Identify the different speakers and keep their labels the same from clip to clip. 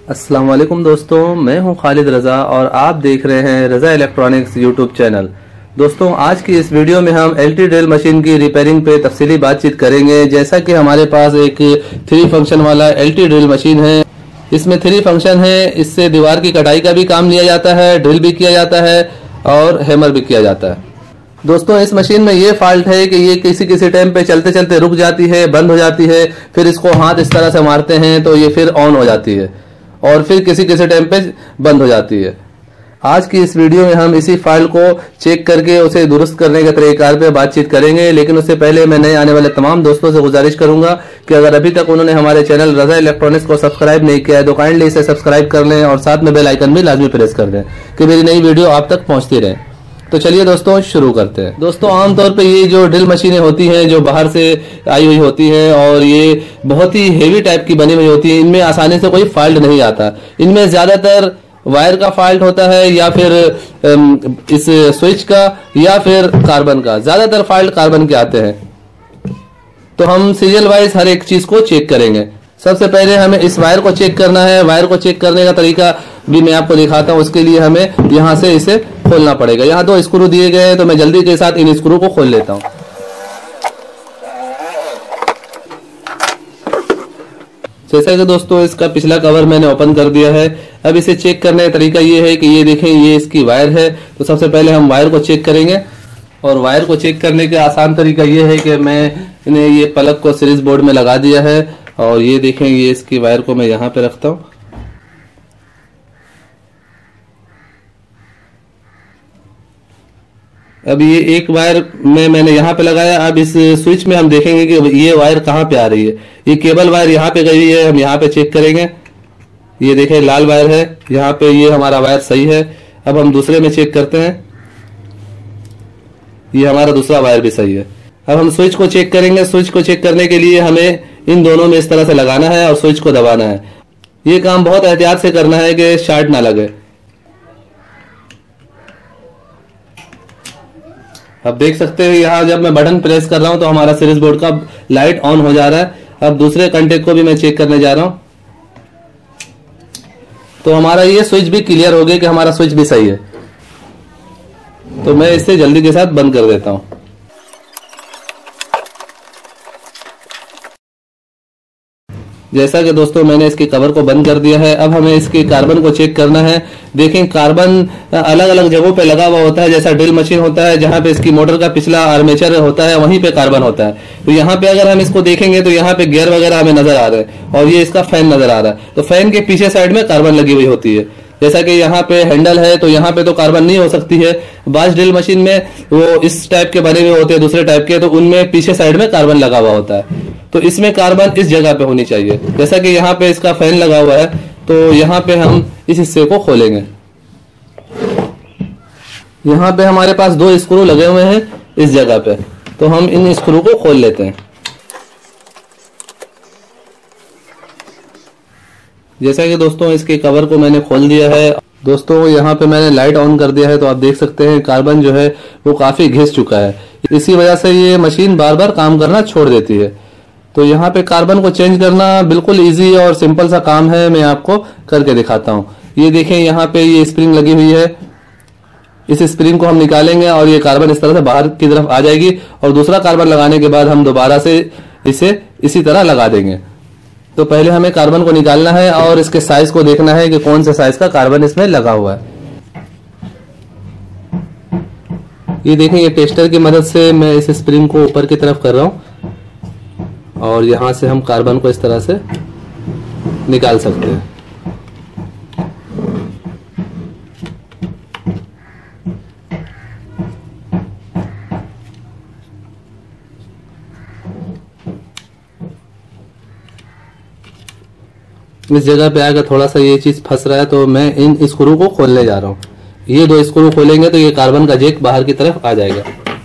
Speaker 1: अस्सलाम वालेकुम दोस्तों, मैं हूं खालिद रज़ा और आप देख रहे हैं रज़ा इलेक्ट्रॉनिक्स यूट्यूब चैनल। दोस्तों, आज की इस वीडियो में हम एलटी ड्रिल मशीन की रिपेयरिंग पे तफसीली बातचीत करेंगे। जैसा कि हमारे पास एक 3 फंक्शन वाला एलटी ड्रिल मशीन है। इसमें 3 फंक्शन है। इससे दीवार की कटाई का भी काम लिया जाता है, ड्रिल भी किया जाता है और हैमर भी किया जाता है। दोस्तों, इस मशीन में ये फॉल्ट है कि ये किसी किसी टाइम पे चलते चलते रुक जाती है, बंद हो जाती है। फिर इसको हाथ इस तरह से मारते हैं तो ये फिर ऑन हो जाती है और फिर किसी किसी टाइम पे बंद हो जाती है। आज की इस वीडियो में हम इसी फाइल को चेक करके उसे दुरुस्त करने के तरीक़ार पे बातचीत करेंगे। लेकिन उससे पहले मैं नए आने वाले तमाम दोस्तों से गुजारिश करूंगा कि अगर अभी तक उन्होंने हमारे चैनल रज़ा इलेक्ट्रॉनिक्स को सब्सक्राइब नहीं किया है तो काइंडली इसे सब्सक्राइब कर लें और साथ में बेल आइकन भी लाजमी प्रेस कर दें कि मेरी नई वीडियो आप तक पहुंचती रहे। तो चलिए दोस्तों, शुरू करते हैं। दोस्तों, आमतौर पे ये जो ड्रिल मशीनें होती हैं जो बाहर से आई हुई होती हैं और ये बहुत ही हेवी टाइप की बनी हुई होती है, इनमें आसानी से कोई फॉल्ट नहीं आता। इनमें ज्यादातर वायर का फॉल्ट होता है या फिर इस स्विच का या फिर कार्बन का। ज्यादातर फॉल्ट कार्बन के आते हैं। तो हम सीरियल वाइज हर एक चीज को चेक करेंगे। सबसे पहले हमें इस वायर को चेक करना है। वायर को चेक करने का तरीका भी मैं आपको दिखाता हूं। उसके लिए हमें यहां से इसे खोलना पड़ेगा। यहाँ 2 स्क्रू दिए गए हैं तो मैं जल्दी के साथ इन स्क्रू को खोल लेता हूं। जैसा कि दोस्तों, इसका पिछला कवर मैंने ओपन कर दिया है। अब इसे चेक करने का तरीका ये है कि ये देखें, ये इसकी वायर है। तो सबसे पहले हम वायर को चेक करेंगे और वायर को चेक करने का आसान तरीका ये है कि मैंने ये प्लग को सीरीज बोर्ड में लगा दिया है और ये देखें, ये इसकी वायर को मैं यहाँ पे रखता हूँ। अब ये एक वायर में मैंने यहाँ पे लगाया। अब इस स्विच में हम देखेंगे कि ये वायर कहाँ पे आ रही है। ये केबल वायर यहाँ पे गई हुई है, हम यहाँ पे चेक करेंगे। ये देखें, लाल वायर है यहाँ पे, ये हमारा वायर सही है। अब हम दूसरे में चेक करते हैं, ये हमारा दूसरा वायर भी सही है। अब हम स्विच को चेक करेंगे। स्विच को चेक करने के लिए हमें इन दोनों में इस तरह से लगाना है और स्विच को दबाना है। ये काम बहुत एहतियात से करना है कि शॉर्ट ना लगे। अब देख सकते हैं, यहाँ जब मैं बटन प्रेस कर रहा हूं तो हमारा सीरीज बोर्ड का लाइट ऑन हो जा रहा है। अब दूसरे कंटेक्ट को भी मैं चेक करने जा रहा हूं तो हमारा ये स्विच भी क्लियर हो गया कि हमारा स्विच भी सही है। तो मैं इसे जल्दी के साथ बंद कर देता हूं। जैसा कि दोस्तों, मैंने इसके कवर को बंद कर दिया है। अब हमें इसके कार्बन को चेक करना है। देखें, कार्बन अलग अलग जगहों पे लगा हुआ होता है। जैसा ड्रिल मशीन होता है, जहां पे इसकी मोटर का पिछला आर्मेचर होता है, वहीं पे कार्बन होता है। तो यहाँ पे अगर हम इसको देखेंगे तो यहाँ पे गियर वगैरह हमें नजर आ रहे हैं और ये इसका फैन नजर आ रहा है। तो फैन के पीछे साइड में कार्बन लगी हुई होती है। जैसा कि यहाँ पे हैंडल है तो यहाँ पे तो कार्बन नहीं हो सकती है। बाज ड्रिल मशीन में वो इस टाइप के बने हुए होते हैं, दूसरे टाइप के, तो उनमें पीछे साइड में कार्बन लगा हुआ होता है। तो इसमें कार्बन इस जगह पे होनी चाहिए। जैसा कि यहाँ पे इसका फैन लगा हुआ है तो यहाँ पे हम इस हिस्से को खोलेंगे। यहाँ पे हमारे पास 2 स्क्रू लगे हुए हैं इस जगह पे, तो हम इन स्क्रू को खोल लेते हैं। जैसा कि दोस्तों, इसके कवर को मैंने खोल दिया है। दोस्तों, यहाँ पे मैंने लाइट ऑन कर दिया है तो आप देख सकते हैं कार्बन जो है वो काफी घिस चुका है। इसी वजह से ये मशीन बार बार काम करना छोड़ देती है। तो यहाँ पे कार्बन को चेंज करना बिल्कुल इजी और सिंपल सा काम है। मैं आपको करके दिखाता हूँ। ये देखें, यहाँ पे ये स्प्रिंग लगी हुई है। इस स्प्रिंग को हम निकालेंगे और ये कार्बन इस तरह से बाहर की तरफ आ जाएगी और दूसरा कार्बन लगाने के बाद हम दोबारा से इसे इसी तरह लगा देंगे। तो पहले हमें कार्बन को निकालना है और इसके साइज को देखना है कि कौन से साइज का कार्बन इसमें लगा हुआ है। ये देखें, ये टेस्टर की मदद से मैं इस स्प्रिंग को ऊपर की तरफ कर रहा हूं और यहां से हम कार्बन को इस तरह से निकाल सकते हैं। इस जगह पे आकर थोड़ा सा ये चीज फंस रहा है तो मैं इन स्क्रू को खोलने जा रहा हूँ। ये 2 स्क्रू खोलेंगे तो ये कार्बन का जैक बाहर की तरफ आ जाएगा।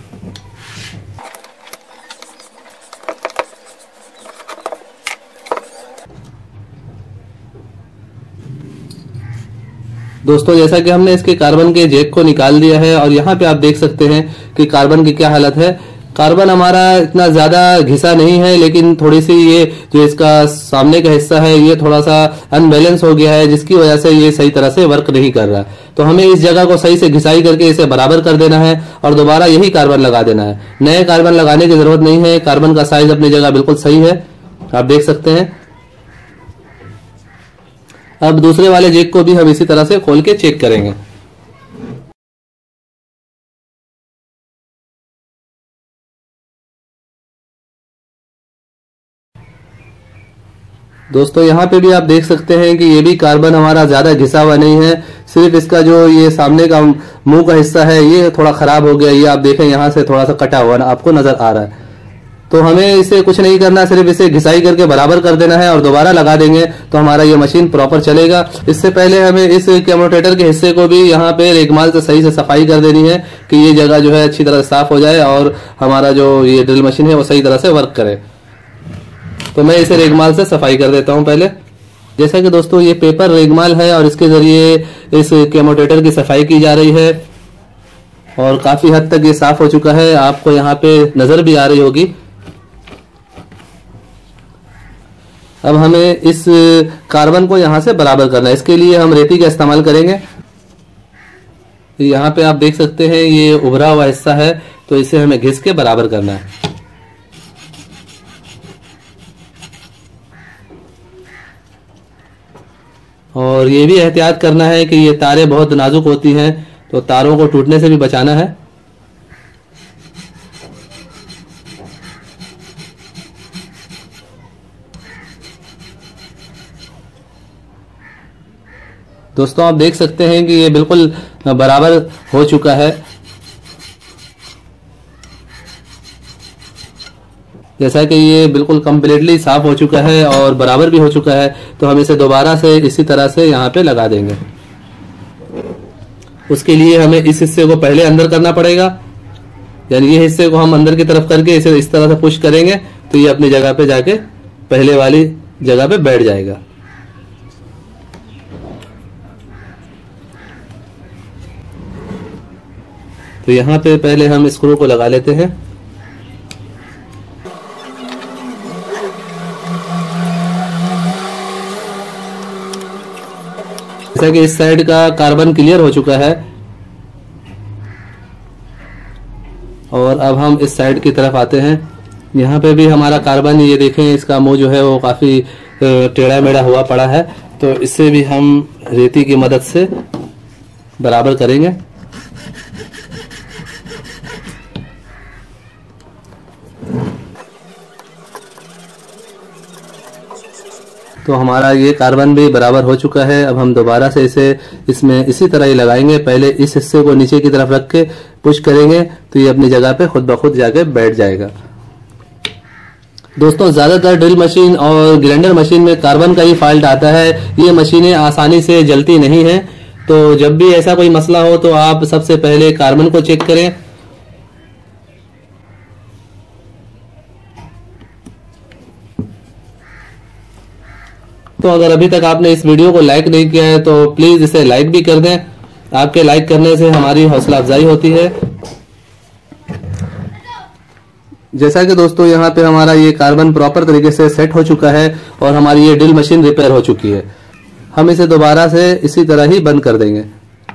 Speaker 1: दोस्तों, जैसा कि हमने इसके कार्बन के जैक को निकाल दिया है और यहाँ पे आप देख सकते हैं कि कार्बन की क्या हालत है। कार्बन हमारा इतना ज्यादा घिसा नहीं है, लेकिन थोड़ी सी ये जो इसका सामने का हिस्सा है ये थोड़ा सा अनबैलेंस हो गया है, जिसकी वजह से ये सही तरह से वर्क नहीं कर रहा। तो हमें इस जगह को सही से घिसाई करके इसे बराबर कर देना है और दोबारा यही कार्बन लगा देना है। नए कार्बन लगाने की जरूरत नहीं है, कार्बन का साइज अपनी जगह बिल्कुल सही है, आप देख सकते हैं। अब दूसरे वाले जैक को भी हम इसी तरह से खोल के चेक करेंगे। दोस्तों यहाँ पे भी आप देख सकते हैं कि ये भी कार्बन हमारा ज्यादा घिसा हुआ नहीं है, सिर्फ इसका जो ये सामने का मुंह का हिस्सा है ये थोड़ा खराब हो गया। ये आप देखें यहाँ से थोड़ा सा कटा हुआ आपको नजर आ रहा है। तो हमें इसे कुछ नहीं करना, सिर्फ इसे घिसाई करके बराबर कर देना है और दोबारा लगा देंगे तो हमारा ये मशीन प्रॉपर चलेगा। इससे पहले हमें इस कम्यूटेटर के हिस्से को भी यहाँ पे रेगमाल से सही से सफाई कर देनी है कि ये जगह जो है अच्छी तरह से साफ हो जाए और हमारा जो ये ड्रिल मशीन है वो सही तरह से वर्क करे। तो मैं इसे रेगमाल से सफाई कर देता हूं पहले। जैसा कि दोस्तों ये पेपर रेगमाल है और इसके जरिए इस कम्यूटेटर की सफाई की जा रही है और काफी हद तक ये साफ हो चुका है, आपको यहाँ पे नजर भी आ रही होगी। अब हमें इस कार्बन को यहाँ से बराबर करना है, इसके लिए हम रेती का इस्तेमाल करेंगे। यहाँ पे आप देख सकते हैं ये उभरा हुआ हिस्सा है, तो इसे हमें घिस के बराबर करना है। और ये भी एहतियात करना है कि ये तारें बहुत नाजुक होती हैं, तो तारों को टूटने से भी बचाना है। दोस्तों आप देख सकते हैं कि ये बिल्कुल बराबर हो चुका है। जैसा कि ये बिल्कुल कंप्लीटली साफ हो चुका है और बराबर भी हो चुका है, तो हम इसे दोबारा से इसी तरह से यहाँ पे लगा देंगे। उसके लिए हमें इस हिस्से को पहले अंदर करना पड़ेगा, यानी ये हिस्से को हम अंदर की तरफ करके इसे इस तरह से पुश करेंगे तो ये अपनी जगह पे जाके पहले वाली जगह पे बैठ जाएगा। तो यहाँ पे पहले हम स्क्रू को लगा लेते हैं। जैसा कि इस साइड का कार्बन क्लियर हो चुका है और अब हम इस साइड की तरफ आते हैं। यहाँ पे भी हमारा कार्बन, ये देखें इसका मुंह जो है वो काफी टेढ़ा मेढ़ा हुआ पड़ा है, तो इससे भी हम रेती की मदद से बराबर करेंगे। तो हमारा ये कार्बन भी बराबर हो चुका है। अब हम दोबारा से इसे इसमें इसी तरह ही लगाएंगे। पहले इस हिस्से को नीचे की तरफ रख के पुश करेंगे तो ये अपनी जगह पे खुद ब खुद जाके बैठ जाएगा। दोस्तों ज्यादातर ड्रिल मशीन और ग्राइंडर मशीन में कार्बन का ही फॉल्ट आता है, ये मशीनें आसानी से जलती नहीं है। तो जब भी ऐसा कोई मसला हो तो आप सबसे पहले कार्बन को चेक करें। तो अगर अभी तक आपने इस वीडियो को लाइक नहीं किया है तो प्लीज इसे लाइक भी कर दें, आपके लाइक करने से हमारी हौसला अफजाई होती है। जैसा कि दोस्तों यहाँ पे हमारा ये कार्बन प्रॉपर तरीके से सेट हो चुका है और हमारी ये ड्रिल मशीन रिपेयर हो चुकी है। हम इसे दोबारा से इसी तरह ही बंद कर देंगे।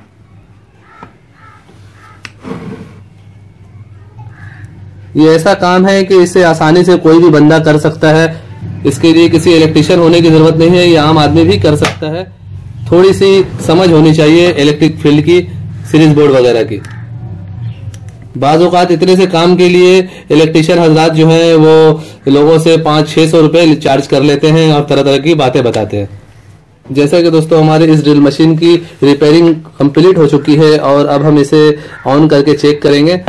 Speaker 1: ये ऐसा काम है कि इसे आसानी से कोई भी बंदा कर सकता है, इसके लिए किसी इलेक्ट्रिशियन होने की जरूरत नहीं है, ये आम आदमी भी कर सकता है। थोड़ी सी समझ होनी चाहिए इलेक्ट्रिक फील्ड की, सीरीज बोर्ड वगैरह की। बाज़ औक़ात इतने से काम के लिए इलेक्ट्रिशियन हजरात जो हैं वो लोगों से 500-600 रुपए चार्ज कर लेते हैं और तरह तरह की बातें बताते हैं। जैसा कि दोस्तों हमारे इस ड्रिल मशीन की रिपेयरिंग कंप्लीट हो चुकी है और अब हम इसे ऑन करके चेक करेंगे।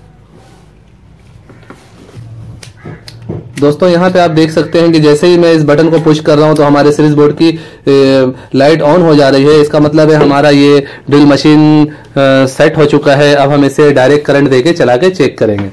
Speaker 1: दोस्तों यहाँ पे आप देख सकते हैं कि जैसे ही मैं इस बटन को पुश कर रहा हूं तो हमारे सीरीज बोर्ड की लाइट ऑन हो जा रही है। इसका मतलब है हमारा ये ड्रिल मशीन सेट हो चुका है। अब हम इसे डायरेक्ट करंट देके चला के चेक करेंगे।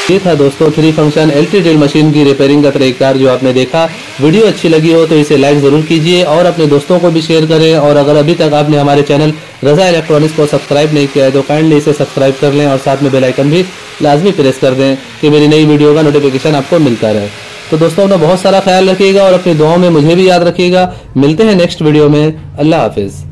Speaker 1: ये था दोस्तों 3 फंक्शन एलटी ड्रिल मशीन की रिपेयरिंग का तरीका जो आपने देखा। वीडियो अच्छी लगी हो तो इसे लाइक जरूर कीजिए और अपने दोस्तों को भी शेयर करें। और अगर अभी तक आपने हमारे चैनल रजा इलेक्ट्रॉनिक्स को सब्सक्राइब नहीं किया है तो काइंडली इसे सब्सक्राइब कर लें और साथ में बेल आइकन भी लाजमी प्रेस कर दें कि मेरी नई वीडियो का नोटिफिकेशन आपको मिलता रहे। तो दोस्तों अपना बहुत सारा ख्याल रखिएगा और अपनी दुआओं में मुझे भी याद रखिएगा। मिलते हैं नेक्स्ट वीडियो में। अल्लाह हाफिज़।